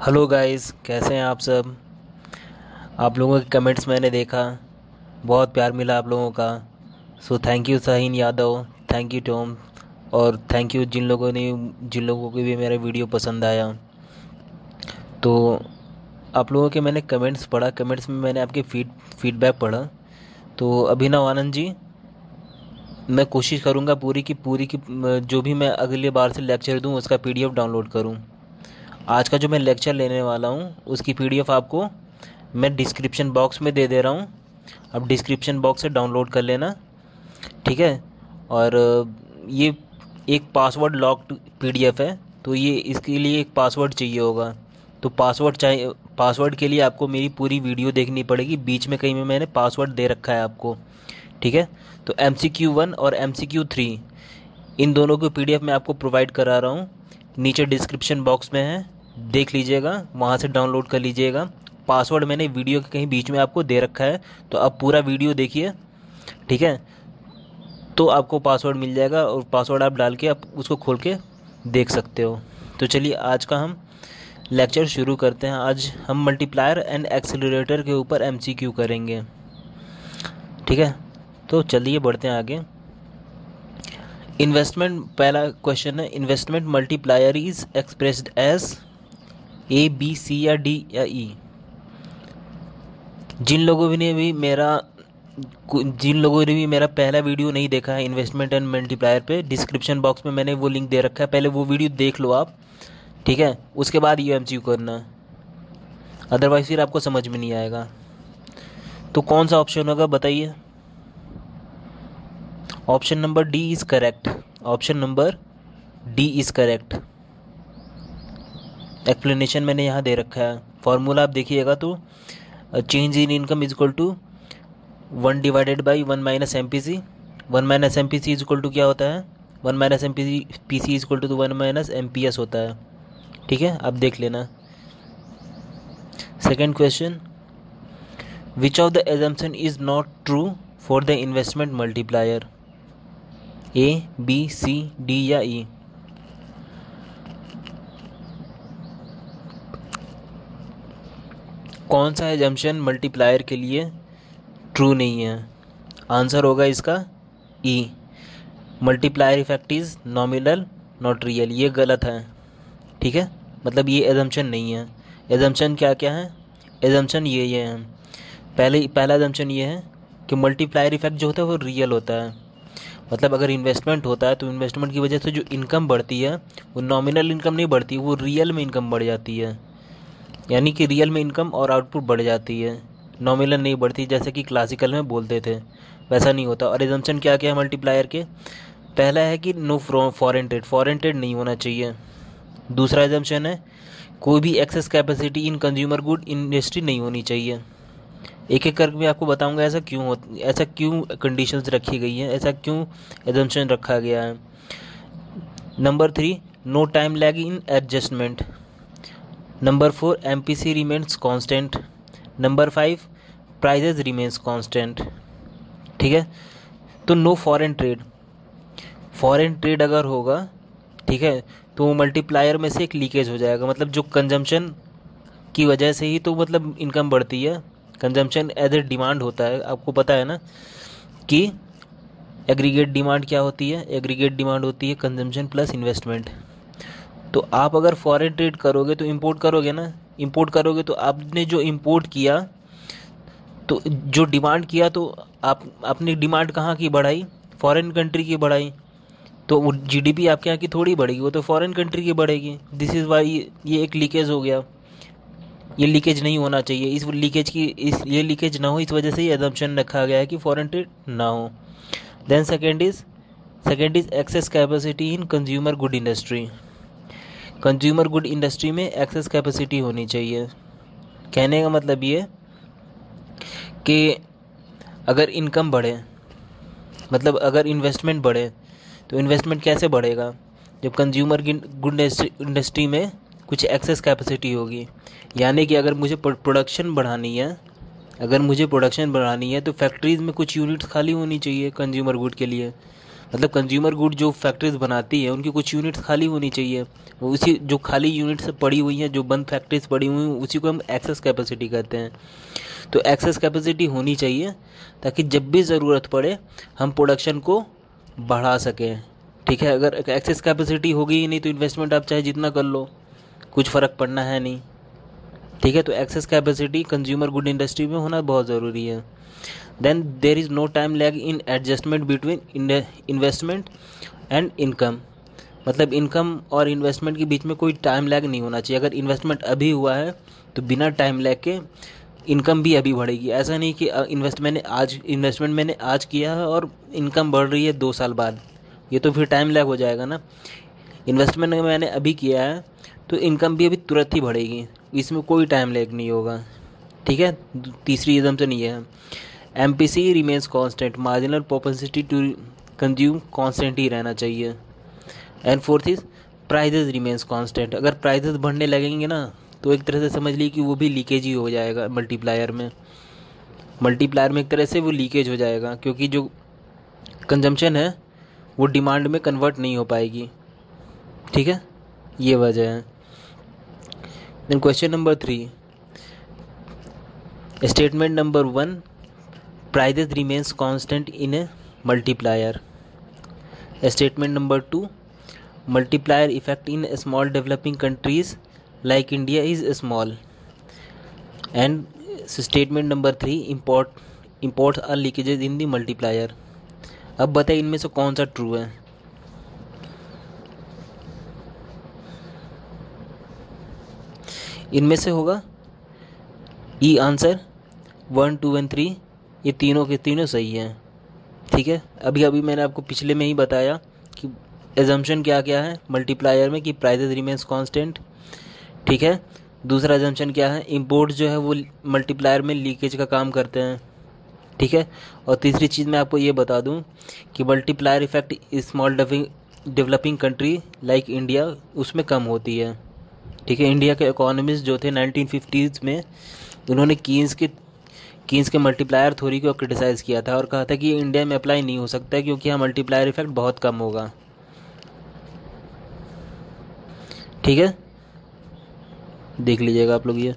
Hello guys, कैसे हैं आप सब। आप लोगों के कमेंट्स मैंने देखा, बहुत प्यार मिला आप लोगों का। So thank you Shaheen Yadav, thank you Tom, और थैंक यू जिन लोगों को भी मेरा वीडियो पसंद आया। तो आप लोगों के मैंने कमेंट्स पढ़ा, कमेंट्स में मैंने आपके फीडबैक पढ़ा। तो अभिनव आनंद जी, मैं कोशिश करूँगा पूरी की जो भी मैं अगली बार से लेक्चर दूँ उसका पीडीएफ डाउनलोड करूँ। आज का जो मैं लेक्चर लेने वाला हूँ उसकी पीडीएफ आपको मैं डिस्क्रिप्शन बॉक्स में दे रहा हूँ। अब डिस्क्रिप्शन बॉक्स से डाउनलोड कर लेना, ठीक है। और ये एक पासवर्ड लॉक्ड पीडीएफ है, तो ये इसके लिए एक पासवर्ड चाहिए होगा। तो पासवर्ड के लिए आपको मेरी पूरी वीडियो देखनी पड़ेगी। बीच में कहीं में मैंने पासवर्ड दे रखा है आपको, ठीक है। तो MCQ 1 और MCQ 3 इन दोनों को पीडीएफ मैं आपको प्रोवाइड करा रहा हूँ। नीचे डिस्क्रिप्शन बॉक्स में है, देख लीजिएगा, वहाँ से डाउनलोड कर लीजिएगा। पासवर्ड मैंने वीडियो के कहीं बीच में आपको दे रखा है, तो आप पूरा वीडियो देखिए, ठीक है। तो आपको पासवर्ड मिल जाएगा और पासवर्ड आप डाल के आप उसको खोल के देख सकते हो। तो चलिए आज का हम लेक्चर शुरू करते हैं। आज हम मल्टीप्लायर एंड एक्सेलरेटर के ऊपर MCQ करेंगे, ठीक है। तो चलिए बढ़ते हैं आगे। इन्वेस्टमेंट, पहला क्वेश्चन है, investment multiplier is expressed as A, B, C या D या E। जिन लोगों ने भी मेरा पहला वीडियो नहीं देखा है इन्वेस्टमेंट एंड मल्टीप्लायर पे, डिस्क्रिप्शन बॉक्स में मैंने वो लिंक दे रखा है, पहले वो वीडियो देख लो आप, ठीक है। उसके बाद ये MCQ करना, अदरवाइज फिर आपको समझ में नहीं आएगा। तो कौन सा ऑप्शन होगा बताइए। Option number D is correct, option number D is correct. Explanation मैंने यहाँ दे रखा है। फॉर्मूला आप देखिएगा तो change in income is equal to 1 divided by 1 minus MPC। 1 minus MPC is equal to क्या होता है, 1 minus MPC is equal to 1 minus MPS होता है, ठीक है। आप देख लेना। Second question, which of the assumption is not true for the investment multiplier, A, B, C, D या E। कौन सा एजम्पशन मल्टीप्लायर के लिए ट्रू नहीं है। आंसर होगा इसका E, multiplier effect is nominal not real. ये गलत है, ठीक है। मतलब ये एजम्पशन नहीं है। एजम्पशन क्या क्या है, एजम्पशन ये हैं। पहला एजम्पशन ये है कि मल्टीप्लायर इफेक्ट जो होता है वो रियल होता है। मतलब अगर इन्वेस्टमेंट होता है तो इन्वेस्टमेंट की वजह से जो इनकम बढ़ती है वो नॉमिनल इनकम नहीं बढ़ती, वो रियल में इनकम बढ़ जाती है। यानी कि रियल में इनकम और आउटपुट बढ़ जाती है, नॉमिनल नहीं बढ़ती, जैसे कि क्लासिकल में बोलते थे, वैसा नहीं होता। और एजम्पशन क्या क्या है मल्टीप्लायर के, पहला है कि नो फॉरेन ट्रेड नहीं होना चाहिए। दूसरा एजम्पशन है कोई भी excess capacity in consumer good industry नहीं होनी चाहिए। एक एक करके मैं आपको बताऊंगा ऐसा क्यों कंडीशंस रखी गई हैं, ऐसा क्यों एजम्पशन रखा गया है। Number 3, no time lag in adjustment. Number 4, MPC remains constant. Number 5, prices remains constant, ठीक है। तो नो फॉरेन ट्रेड अगर होगा, ठीक है, तो मल्टीप्लायर में से एक लीकेज हो जाएगा। मतलब जो कंजम्पशन की वजह से ही तो मतलब इनकम बढ़ती है। कंजम्पशन एज ए डिमांड होता है, आपको पता है ना कि एग्रीगेट डिमांड क्या होती है, एग्रीगेट डिमांड होती है कंजम्पशन प्लस इन्वेस्टमेंट। तो आप अगर फॉरेन ट्रेड करोगे तो इंपोर्ट करोगे ना, इंपोर्ट करोगे तो आपने जो इंपोर्ट किया, तो जो डिमांड किया, तो आपने डिमांड कहाँ की बढ़ाई, फॉरेन कंट्री की बढ़ाई। तो वो GDP आपके यहाँ की थोड़ी बढ़ेगी, वो तो फॉरेन कंट्री की बढ़ेगी। दिस इज़ वाई ये एक लीकेज हो गया। ये लीकेज नहीं होना चाहिए, ये लीकेज ना हो, इस वजह से ही एजम्पशन रखा गया है कि फॉरेन ट्रेड ना हो। Then second is excess capacity in consumer good industry. Consumer good industry में एक्सेस कैपेसिटी होनी चाहिए। कहने का मतलब ये कि अगर इनकम बढ़े, मतलब अगर इन्वेस्टमेंट बढ़े, तो इन्वेस्टमेंट कैसे बढ़ेगा, जब कंज्यूमर गुड इंडस्ट्री में कुछ एक्सेस कैपेसिटी होगी। यानी कि अगर मुझे प्रोडक्शन बढ़ानी है तो फैक्ट्रीज़ में कुछ यूनिट्स खाली होनी चाहिए कंज्यूमर गुड के लिए। मतलब कंज्यूमर गुड जो फैक्ट्रीज बनाती है उनकी कुछ यूनिट्स खाली होनी चाहिए, वो उसी जो खाली यूनिट्स पड़ी हुई हैं, जो बंद फैक्ट्रीज पड़ी हुई हैं, उसी को हम एक्सेस कैपेसिटी कहते हैं। तो एक्सेस कैपेसिटी होनी चाहिए ताकि जब भी ज़रूरत पड़े हम प्रोडक्शन को बढ़ा सकें। ठीक है, अगर एक्सेस कैपेसिटी होगी ही नहीं तो इन्वेस्टमेंट आप चाहे जितना कर लो कुछ फ़र्क पड़ना है नहीं। ठीक है, तो excess capacity consumer good industry में होना बहुत ज़रूरी है। Then there is no time lag in adjustment between investment and income. मतलब इनकम और इन्वेस्टमेंट के बीच में कोई टाइम लैग नहीं होना चाहिए। अगर इन्वेस्टमेंट अभी हुआ है तो बिना टाइम लैग के इनकम भी अभी बढ़ेगी। ऐसा नहीं कि इन्वेस्टमेंट मैंने आज किया है और इनकम बढ़ रही है 2 साल बाद, ये तो फिर टाइम लैग हो जाएगा ना। इन्वेस्टमेंट मैंने अभी किया है तो इनकम भी अभी तुरंत ही बढ़ेगी, इसमें कोई टाइम लैग नहीं होगा। ठीक है, तीसरी assumption ये है, MPC remains constant, marginal propensity to consume constant ही रहना चाहिए। And fourth is prices remains constant. अगर प्राइजेज बढ़ने लगेंगे ना तो एक तरह से समझ लीजिए कि वो भी लीकेज ही हो जाएगा मल्टीप्लायर में एक तरह से वो लीकेज हो जाएगा, क्योंकि जो कंजम्पशन है वो डिमांड में कन्वर्ट नहीं हो पाएगी। ठीक है, ये वजह है। Then question number 3, statement number 1, prices remains constant in a multiplier. Statement number 2, multiplier effect in small developing countries like India is small. And statement number 3, imports are leakages in the multiplier. अब बताइए इनमें से कौन सा true है। इनमें से होगा ई आंसर 1, 2 एंड 3, ये तीनों के तीनों सही हैं। ठीक है, अभी मैंने आपको पिछले में ही बताया कि एजम्पशन क्या क्या है मल्टीप्लायर में, कि प्राइजेज रिमेन्स कांस्टेंट। ठीक है, दूसरा एजम्पशन क्या है, इंपोर्ट जो है वो मल्टीप्लायर में लीकेज का काम करते हैं। ठीक है, और तीसरी चीज़ मैं आपको ये बता दूं कि multiplier effect small developing country like India उसमें कम होती है। ठीक है, इंडिया के इकोनॉमिस्ट जो थे 1950s में, उन्होंने कीन्स के मल्टीप्लायर थ्योरी को क्रिटिसाइज़ किया था और कहा था कि ये इंडिया में अप्लाई नहीं हो सकता है क्योंकि यहाँ मल्टीप्लायर इफेक्ट बहुत कम होगा। ठीक है, देख लीजिएगा आप लोग ये।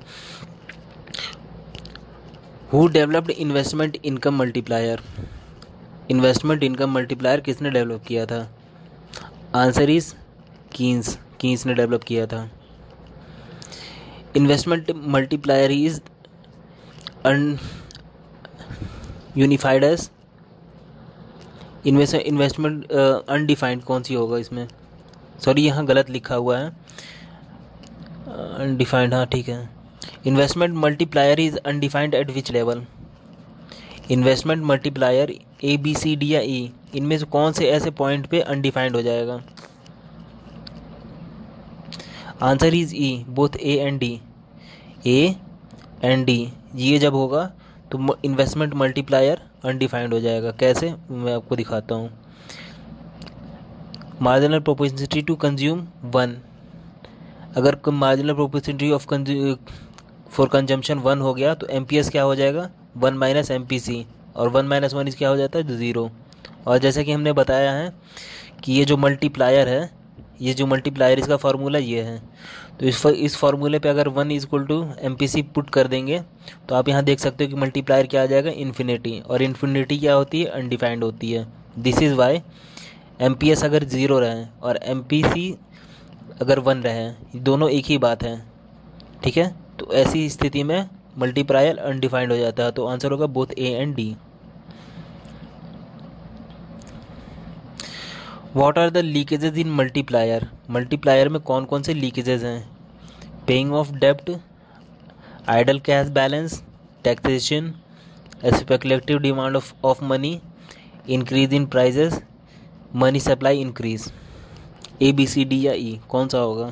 Who developed investment income multiplier? Investment income multiplier किसने डेवलप किया था? आंसर इज कीन्स ने डेवलप किया था। Investment multiplier is unified as investment undefined कौन सी होगा इसमें? सॉरी, यहाँ गलत लिखा हुआ है, अनडिफाइंड। हाँ ठीक है, investment multiplier is undefined at which level? Investment multiplier ABCD या E, इनमें से कौन से ऐसे पॉइंट पे अनडिफाइंड हो जाएगा? Answer is E, both A and D। ये जब होगा तो इन्वेस्टमेंट मल्टीप्लायर अनडिफाइंड हो जाएगा। कैसे, मैं आपको दिखाता हूँ। मार्जिनल प्रोपेंसिटी टू कंज्यूम 1, अगर marginal propensity of for consumption 1 हो गया तो MPS क्या हो जाएगा? 1 माइनस MPC, और 1 माइनस 1 क्या हो जाता है? 0। और जैसे कि हमने बताया है कि ये जो मल्टीप्लायर है, इसका फार्मूला ये है, तो इस फार्मूले पे अगर 1 = MPC पुट कर देंगे तो आप यहाँ देख सकते हो कि मल्टीप्लायर क्या आ जाएगा? इन्फिनिटी। और इन्फिनिटी क्या होती है? अनडिफाइंड होती है। दिस इज़ वाई MPS अगर 0 रहे और MPC अगर 1 रहे, दोनों एक ही बात है। ठीक है, तो ऐसी स्थिति में मल्टीप्लायर अनडिफाइंड हो जाता है। तो आंसर होगा both A and D। What are the leakages in multiplier? Multiplier में कौन कौन से लीकेजेज हैं? पेइंग ऑफ डेब्ट, idle cash balance, taxation, speculative demand of money, increase in prices, money supply increase. ABCD या E, कौन सा होगा?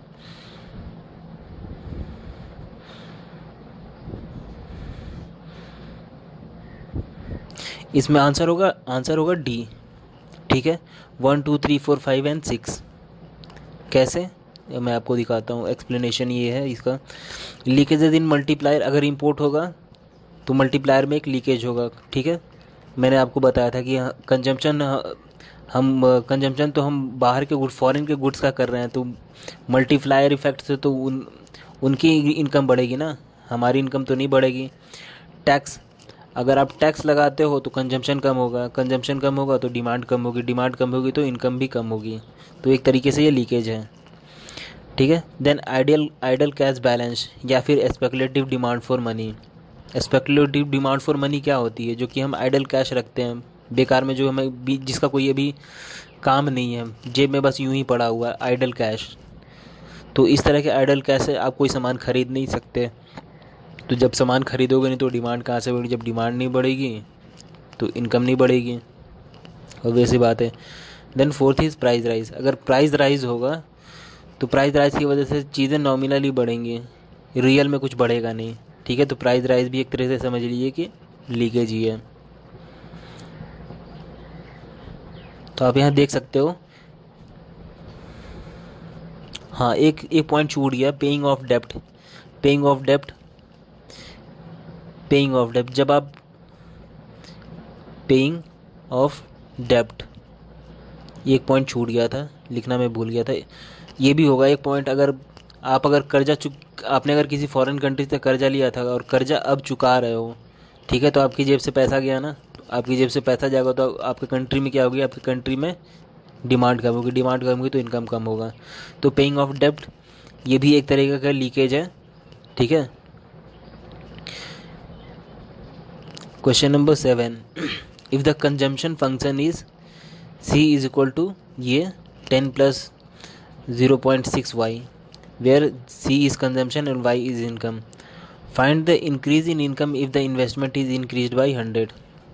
इसमें आंसर होगा D। ठीक है, 1, 2, 3, 4, 5 एंड 6। कैसे, मैं आपको दिखाता हूँ। एक्सप्लेनेशन ये है इसका। लीकेजेज इन मल्टीप्लायर, अगर इंपोर्ट होगा तो मल्टीप्लायर में एक लीकेज होगा। ठीक है, मैंने आपको बताया था कि कंजम्पशन हम कंजम्पशन तो हम बाहर के गुड्स, फॉरेन के गुड्स का कर रहे हैं, तो मल्टीप्लायर इफेक्ट से तो उनकी इनकम बढ़ेगी ना, हमारी इनकम तो नहीं बढ़ेगी। टैक्स, अगर आप टैक्स लगाते हो तो कंजम्पशन कम होगा, कंजम्पशन कम होगा तो डिमांड कम होगी, डिमांड कम होगी तो इनकम भी कम होगी। तो एक तरीके से ये लीकेज है, ठीक है। देन आइडल कैश बैलेंस या फिर speculative demand for money. Speculative demand for money क्या होती है? जो कि हम आइडल कैश रखते हैं बेकार में, जो हमें जिसका कोई अभी काम नहीं है, जेब में बस यूं ही पड़ा हुआ है, आइडल कैश। तो इस तरह के आइडल कैश से आप कोई सामान खरीद नहीं सकते। तो जब सामान खरीदोगे नहीं तो डिमांड कहाँ से बढ़ेगी? जब डिमांड नहीं बढ़ेगी तो इनकम नहीं बढ़ेगी, और वैसी बात है। Then fourth is price rise. अगर प्राइस राइज होगा तो प्राइस राइज की वजह से चीज़ें नॉमिनली बढ़ेंगी, रियल में कुछ बढ़ेगा नहीं, ठीक है। तो प्राइस राइज भी एक तरह से समझ लीजिए कि लीकेज ही है। तो आप यहाँ देख सकते हो, हाँ एक पॉइंट छूट गया, पेइंग ऑफ डेप्ट। पेइंग ऑफ डेप्ट, पेइंग ऑफ डेप्ट, जब आप पेइंग ऑफ डेप्ट, ये एक पॉइंट छूट गया था, लिखना मैं भूल गया था। ये भी होगा एक पॉइंट, अगर कर्जा आपने अगर किसी फॉरेन कंट्री से कर्जा लिया था और कर्जा अब चुका रहे हो, ठीक है, तो आपकी जेब से पैसा गया ना, तो आपकी जेब से पैसा जाएगा तो आपके कंट्री में क्या होगी? आपकी कंट्री में डिमांड कम होगी, डिमांड कम होगी तो इनकम कम होगा। तो पेइंग ऑफ डेप्ट ये भी एक तरीके का लीकेज है, ठीक है। Question number 7, if the consumption function is C is equal to ये 10 + 0.6y, where C is consumption and Y is income. Find the increase in income if the investment is increased by 100.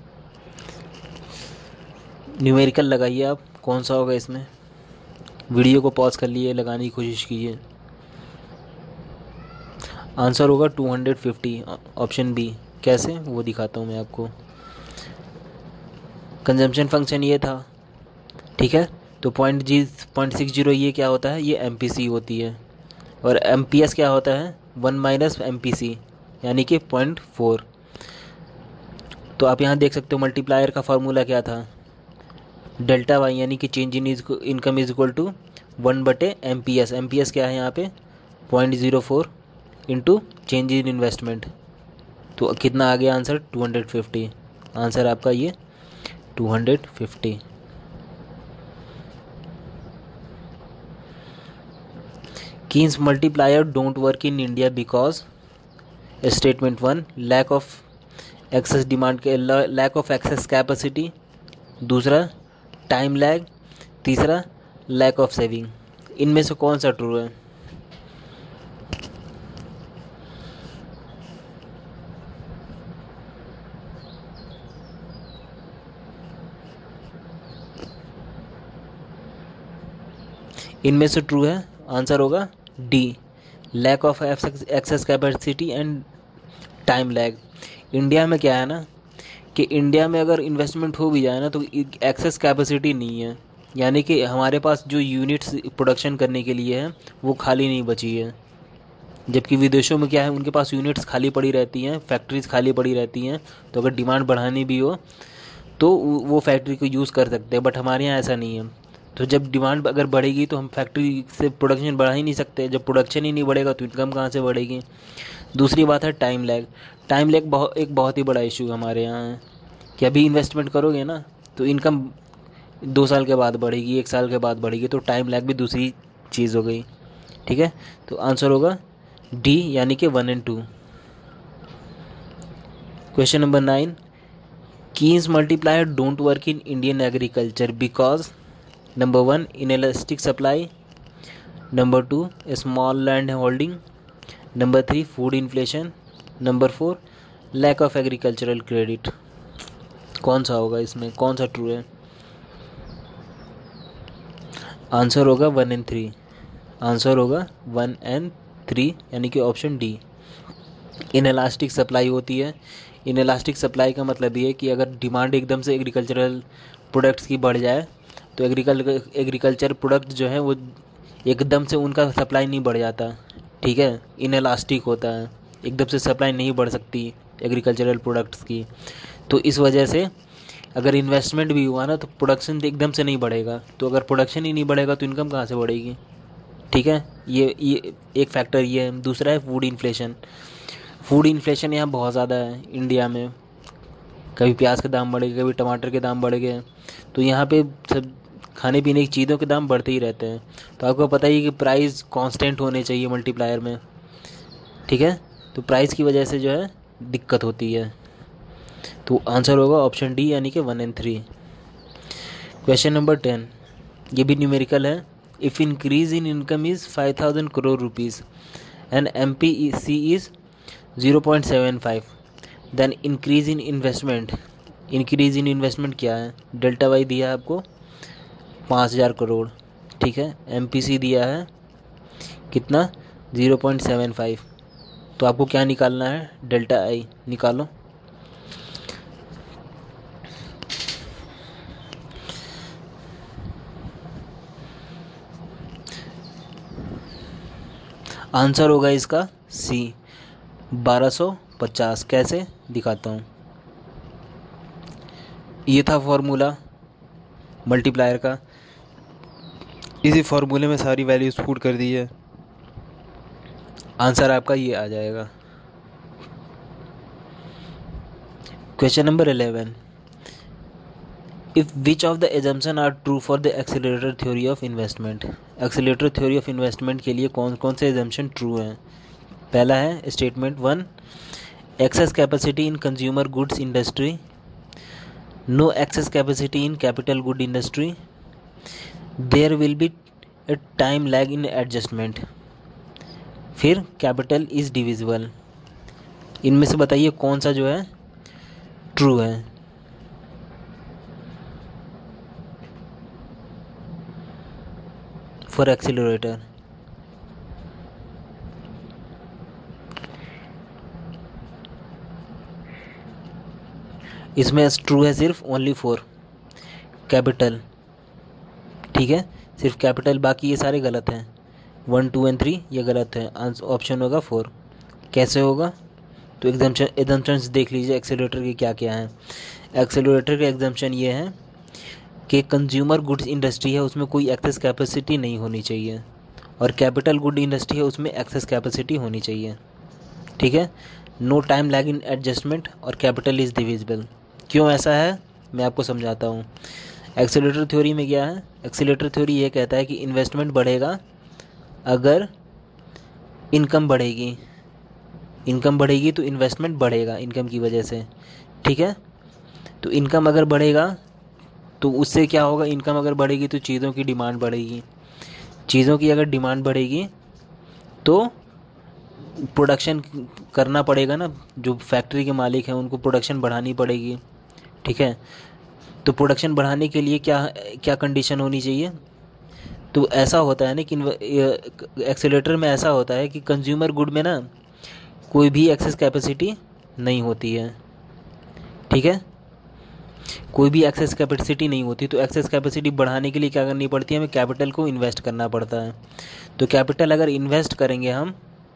Numerical लगाइए आप, कौन सा होगा इसमें। Video को pause कर लिए, लगाने की कोशिश कीजिए। आंसर होगा 250, ऑप्शन बी। कैसे, वो दिखाता हूँ मैं आपको। कंजम्पशन फंक्शन ये था, ठीक है। तो 0.60 ये क्या होता है? ये MPC होती है, और MPS क्या होता है? 1 - MPC, यानी कि 0.4। तो आप यहाँ देख सकते हो मल्टीप्लायर का फार्मूला क्या था? डेल्टा वाई, यानी कि change in income is equal to 1/MPS। MPS क्या है यहाँ पे? 0.04 इंटू चेंज इन इन्वेस्टमेंट। तो कितना आ गया आंसर? 250। आंसर आपका ये 250। Keynes multiplier don't work in India because statement 1 lack of excess demand, lack of excess capacity, दूसरा टाइम लैग, तीसरा लैक ऑफ सेविंग। इनमें से कौन सा ट्रू है? इनमें से ट्रू है, आंसर होगा D, lack of excess capacity and time lag. India में क्या है ना कि इंडिया में अगर इन्वेस्टमेंट हो भी जाए ना तो एक्सेस कैपेसिटी नहीं है, यानी कि हमारे पास जो यूनिट्स प्रोडक्शन करने के लिए है वो खाली नहीं बची है। जबकि विदेशों में क्या है, उनके पास यूनिट्स खाली पड़ी रहती हैं, फैक्ट्रीज खाली पड़ी रहती हैं, तो अगर डिमांड बढ़ानी भी हो तो वो फैक्ट्री को यूज़ कर सकते हैं, बट हमारे यहाँ ऐसा नहीं है। तो जब डिमांड अगर बढ़ेगी तो हम फैक्ट्री से प्रोडक्शन बढ़ा ही नहीं सकते, जब प्रोडक्शन ही नहीं बढ़ेगा तो इनकम कहाँ से बढ़ेगी। दूसरी बात है टाइम लैग। टाइम लैग एक बहुत ही बड़ा इशू हमारे यहाँ है कि अभी इन्वेस्टमेंट करोगे ना तो इनकम 2 साल के बाद बढ़ेगी, 1 साल के बाद बढ़ेगी, तो टाइम लैग भी दूसरी चीज़ हो गई, ठीक है। तो आंसर होगा डी, यानी कि 1 और 2। Question number 9, Keynes multiplier don't work in Indian agriculture because number 1 inelastic supply, number 2 small land holding, number 3 food inflation, number 4 lack of agricultural credit। कौन सा होगा इसमें, कौन सा ट्रू है? आंसर होगा 1 और 3। आंसर होगा 1 और 3, यानी कि ऑप्शन डी। इनएलास्टिक सप्लाई होती है। इनएलास्टिक सप्लाई का मतलब ये है कि अगर डिमांड एकदम से एग्रीकल्चरल प्रोडक्ट्स की बढ़ जाए तो एग्रीकल्चर प्रोडक्ट जो है वो एकदम से उनका सप्लाई नहीं बढ़ जाता, ठीक है। इनएलास्टिक होता है, एकदम से सप्लाई नहीं बढ़ सकती एग्रीकल्चरल प्रोडक्ट्स की। तो इस वजह से अगर इन्वेस्टमेंट भी हुआ ना तो प्रोडक्शन एकदम से नहीं बढ़ेगा, तो अगर प्रोडक्शन ही नहीं बढ़ेगा तो इनकम कहाँ से बढ़ेगी। ठीक है, ये एक फैक्टर ये है। दूसरा है फूड इन्फ्लेशन। फूड इन्फ्लेशन यहाँ बहुत ज़्यादा है इंडिया में। कभी प्याज के दाम बढ़ गए, कभी टमाटर के दाम बढ़ गए, तो यहाँ पे सब खाने पीने की चीज़ों के दाम बढ़ते ही रहते हैं। तो आपको पता ही है कि प्राइस कांस्टेंट होने चाहिए मल्टीप्लायर में। ठीक है, तो प्राइस की वजह से जो है दिक्कत होती है। तो आंसर होगा ऑप्शन डी यानी कि 1 और 3। क्वेश्चन नंबर 10, ये भी न्यूमेरिकल है। If increase in income is 5000 crore rupees and MPC is 0.75, then increase in investment. Increase in investment क्या है, डेल्टा वाई दिया है आपको 5000 करोड़। ठीक है, MPC दिया है कितना 0.75, तो आपको क्या निकालना है, डेल्टा आई निकालो। आंसर होगा इसका सी 1250। कैसे दिखाता हूँ, ये था फॉर्मूला मल्टीप्लायर का। इसी फॉर्मूले में सारी वैल्यूज पुट कर दी है, आंसर आपका ये आ जाएगा। Question number 11, if which of the assumption are true for the accelerator theory of investment. Accelerator theory of investment के लिए कौन कौन से एजम्पशन ट्रू हैं। पहला है statement 1, excess capacity in consumer goods industry, no excess capacity in capital good industry, there will be a time lag in adjustment, फिर capital is divisible. इनमें से बताइए कौन सा जो है ट्रू है। फॉर एक्सीलरेटर इसमें ट्रू है सिर्फ ओनली फॉर कैपिटल। ठीक है, सिर्फ कैपिटल, बाकी ये सारे गलत हैं। 1, 2 और 3 ये गलत है। ऑप्शन होगा 4। कैसे होगा, तो एग्जाम्पशंस देख लीजिए एक्सेलरेटर के क्या क्या हैं। एक्सेलरेटर के एग्जाम्पशन ये हैं कि कंज्यूमर गुड्स इंडस्ट्री है उसमें कोई एक्सेस कैपेसिटी नहीं होनी चाहिए, और कैपिटल गुड इंडस्ट्री है उसमें एक्सेस कैपेसिटी होनी चाहिए। ठीक है, no time lag in adjustment और कैपिटल इज़ डिविजिबल। क्यों ऐसा है मैं आपको समझाता हूँ। एक्सेलरेटर थ्योरी में क्या है, एक्सेलरेटर थ्योरी ये कहता है कि इन्वेस्टमेंट बढ़ेगा अगर इनकम बढ़ेगी। इनकम बढ़ेगी तो इन्वेस्टमेंट बढ़ेगा इनकम की वजह से। ठीक है, तो इनकम अगर बढ़ेगा तो उससे क्या होगा, इनकम अगर बढ़ेगी तो चीज़ों की डिमांड बढ़ेगी। चीज़ों की अगर डिमांड बढ़ेगी तो प्रोडक्शन करना पड़ेगा ना, जो फैक्ट्री के मालिक हैं उनको प्रोडक्शन बढ़ानी पड़ेगी। ठीक है, तो प्रोडक्शन बढ़ाने के लिए क्या क्या कंडीशन होनी चाहिए। तो ऐसा होता है ना कि एक्सेलरेटर में ऐसा होता है कि कंज्यूमर गुड में ना कोई भी एक्सेस कैपेसिटी नहीं होती है। ठीक है, कोई भी एक्सेस कैपेसिटी नहीं होती, तो एक्सेस कैपेसिटी बढ़ाने के लिए क्या करनी पड़ती है, हमें कैपिटल को इन्वेस्ट करना पड़ता है। तो कैपिटल अगर इन्वेस्ट करेंगे हम,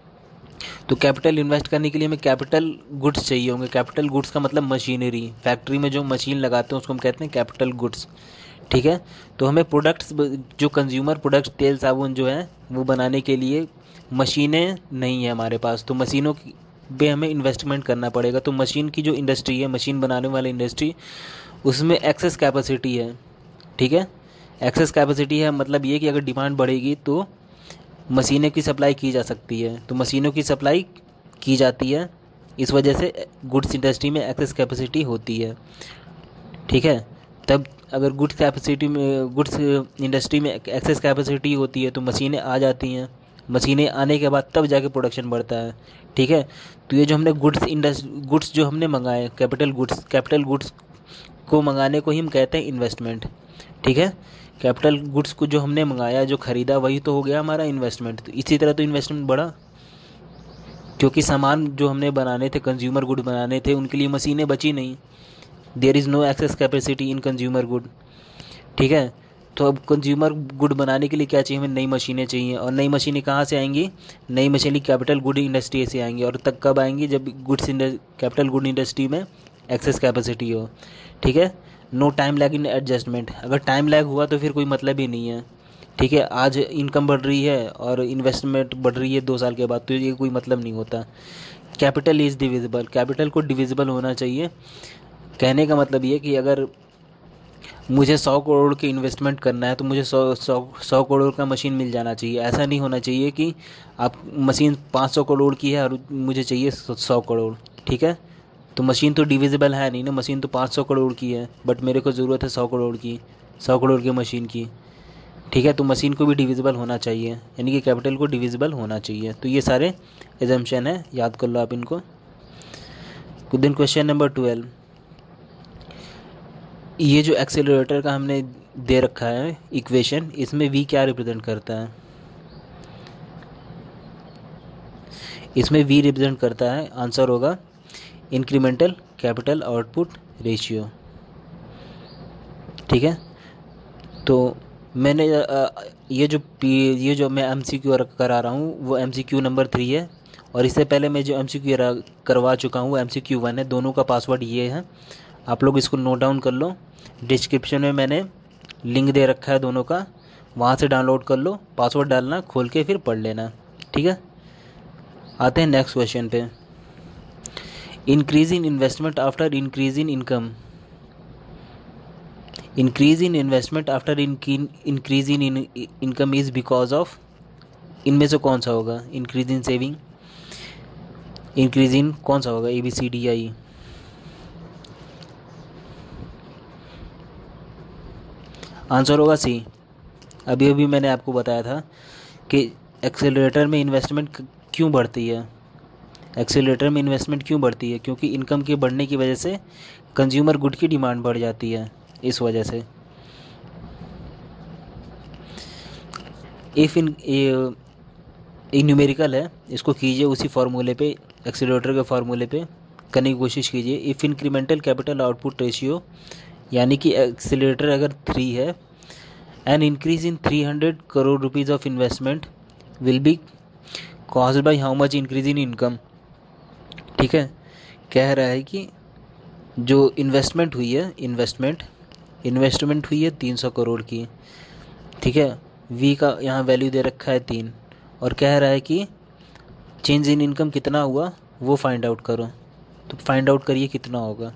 तो कैपिटल इन्वेस्ट करने के लिए हमें कैपिटल गुड्स चाहिए होंगे। कैपिटल गुड्स का मतलब मशीनरी, फैक्ट्री में जो मशीन लगाते हैं उसको हम कहते हैं कैपिटल गुड्स। ठीक है, तो हमें प्रोडक्ट्स जो कंज्यूमर प्रोडक्ट्स तेल साबुन जो है वो बनाने के लिए मशीनें नहीं है हमारे पास, तो मशीनों पे हमें इन्वेस्टमेंट करना पड़ेगा। तो मशीन की जो इंडस्ट्री है, मशीन बनाने वाली इंडस्ट्री, उसमें एक्सेस कैपेसिटी है। ठीक है, एक्सेस कैपेसिटी है मतलब ये कि अगर डिमांड बढ़ेगी तो मशीनें की सप्लाई की जा सकती है, तो मशीनों की सप्लाई की जाती है, इस वजह से गुड्स इंडस्ट्री में एक्सेस कैपेसिटी होती है। ठीक है, तब अगर गुड्स इंडस्ट्री में एक्सेस कैपेसिटी होती है तो मशीनें आ जाती हैं, मशीनें आने के बाद तब जाके प्रोडक्शन बढ़ता है। ठीक है, तो ये जो हमने गुड्स जो हमने मंगाए, कैपिटल गुड्स को मंगाने को ही हम कहते हैं इन्वेस्टमेंट। ठीक है, कैपिटल गुड्स को जो हमने मंगाया, जो ख़रीदा, वही तो हो गया हमारा इन्वेस्टमेंट। तो इसी तरह तो इन्वेस्टमेंट बढ़ा, क्योंकि सामान जो हमने बनाने थे, कंज्यूमर गुड बनाने थे, उनके लिए मशीनें बची नहीं। There is no excess capacity in consumer good. ठीक है, तो अब कंज्यूमर गुड बनाने के लिए क्या चाहिए, हमें नई मशीनें चाहिए, और नई मशीनें कहाँ से आएंगी, नई मशीनें कैपिटल गुड इंडस्ट्री से आएंगी। और तक कब आएंगी, जब कैपिटल गुड इंडस्ट्री में एक्सेस कैपेसिटी हो। ठीक है, no time lag in adjustment, अगर टाइम लैग हुआ तो फिर कोई मतलब ही नहीं है। ठीक है, आज इनकम बढ़ रही है और इन्वेस्टमेंट बढ़ रही है 2 साल के बाद, तो ये कोई मतलब नहीं होता। कैपिटल इज़ डिविजिबल, कैपिटल को डिविजिबल होना चाहिए। कहने का मतलब ये कि अगर मुझे 100 करोड़ की इन्वेस्टमेंट करना है तो मुझे 100 करोड़ का मशीन मिल जाना चाहिए। ऐसा नहीं होना चाहिए कि आप मशीन 500 करोड़ की है और मुझे चाहिए 100 करोड़। ठीक है, तो मशीन तो डिविजिबल है नहीं ना, मशीन तो 500 करोड़ की है, बट मेरे को ज़रूरत है 100 करोड़ की, 100 करोड़ की मशीन की। ठीक है, तो मशीन को भी डिविजिबल होना चाहिए, यानी कि कैपिटल को डिविजिबल होना चाहिए। तो ये सारे एजम्पशन है, याद कर लो आप इनको। देन क्वेश्चन नंबर 12, ये जो एक्सेलरेटर का हमने दे रखा है इक्वेशन, इसमें वी क्या रिप्रेजेंट करता है? इसमें वी रिप्रेजेंट करता है, आंसर होगा इंक्रीमेंटल कैपिटल आउटपुट रेशियो। ठीक है, तो मैंने ये जो मैं MCQ करा रहा हूँ वो MCQ नंबर 3 है, और इससे पहले मैं जो MCQ करवा चुका हूँ वो MCQ 1 है। दोनों का पासवर्ड ये है, आप लोग इसको नोट डाउन कर लो। डिस्क्रिप्शन में मैंने लिंक दे रखा है दोनों का, वहाँ से डाउनलोड कर लो, पासवर्ड डालना, खोल के फिर पढ़ लेना। ठीक है, आते हैं नेक्स्ट क्वेश्चन पे। Increase in investment after increase in income, increase in investment after increase in income is because of, इनमें से कौन सा होगा? Increase in saving, increase in कौन सा होगा? ABCDI। आंसर होगा सी। अभी अभी मैंने आपको बताया था कि एक्सेलरेटर में इन्वेस्टमेंट क्यों बढ़ती है। एक्सेलरेटर में इन्वेस्टमेंट क्यों बढ़ती है? क्योंकि इनकम के बढ़ने की वजह से कंज्यूमर गुड की डिमांड बढ़ जाती है, इस वजह से। इफ़ इन न्यूमेरिकल है, इसको कीजिए उसी फार्मूले पे, एक्सेलरेटर के फार्मूले पे करने की कोशिश कीजिए। If incremental capital output ratio, यानी कि एक्सेलरेटर अगर 3 है, an increase in 300 crore rupees of investment will be caused by how much increase in income. ठीक है, कह रहा है कि जो इन्वेस्टमेंट हुई है, इन्वेस्टमेंट हुई है 300 करोड़ की। ठीक है, वी का यहाँ वैल्यू दे रखा है 3, और कह रहा है कि चेंज इन इनकम कितना हुआ वो फाइंड आउट करो। तो फाइंड आउट करिए कितना होगा।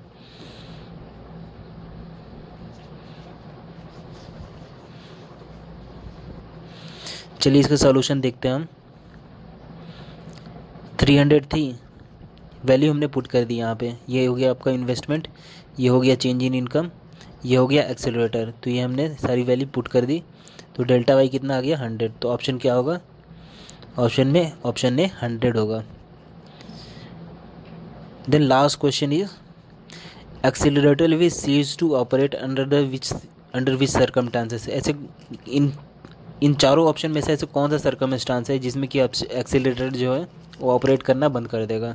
चलिए इसका सॉल्यूशन देखते हैं हम। 300 थी, वैल्यू हमने पुट कर दी यहाँ पे। ये हो गया आपका इन्वेस्टमेंट, ये हो गया चेंज इन इनकम, ये हो गया एक्सेलरेटर। तो ये हमने सारी वैल्यू पुट कर दी। तो डेल्टा वाई कितना आ गया? 100। तो ऑप्शन क्या होगा? ऑप्शन में 100 होगा। Then last question is accelerator which ceases to operate under which circumstances. ऐसे इन चारों ऑप्शन में से ऐसे कौन सा सर्कमस्टांस है जिसमें कि एक्सेलरेटर जो है वो ऑपरेट करना बंद कर देगा?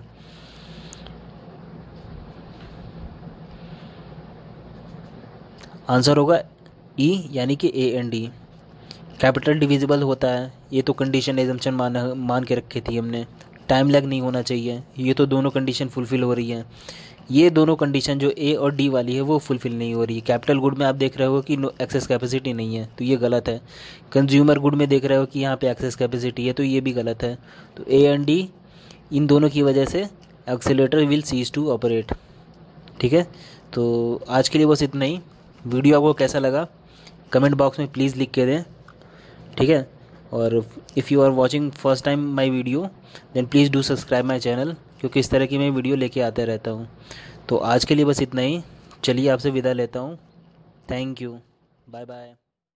आंसर होगा E, यानी कि A&D। कैपिटल डिविजिबल होता है, ये तो कंडीशन एजम्पशन मान के रखी थी हमने। टाइम लैग नहीं होना चाहिए, ये तो दोनों कंडीशन फुलफ़िल हो रही हैं। ये दोनों कंडीशन जो A और D वाली है वो फुलफ़िल नहीं हो रही है। कैपिटल गुड में आप देख रहे हो कि एक्सेस कैपेसिटी नहीं है, तो ये गलत है। कंज्यूमर गुड में देख रहे हो कि यहाँ पे एक्सेस कैपेसिटी है, तो ये भी गलत है। तो A एंड D, इन दोनों की वजह से accelerator will cease to operate. ठीक है, तो आज के लिए बस इतना ही। वीडियो आपको कैसा लगा कमेंट बॉक्स में प्लीज़ लिख के दें। ठीक है, और if you are watching first time my video then please do subscribe my channel, क्योंकि इस तरह की मैं वीडियो लेके आता रहता हूँ। तो आज के लिए बस इतना ही। चलिए आपसे विदा लेता हूँ। Thank you, bye bye.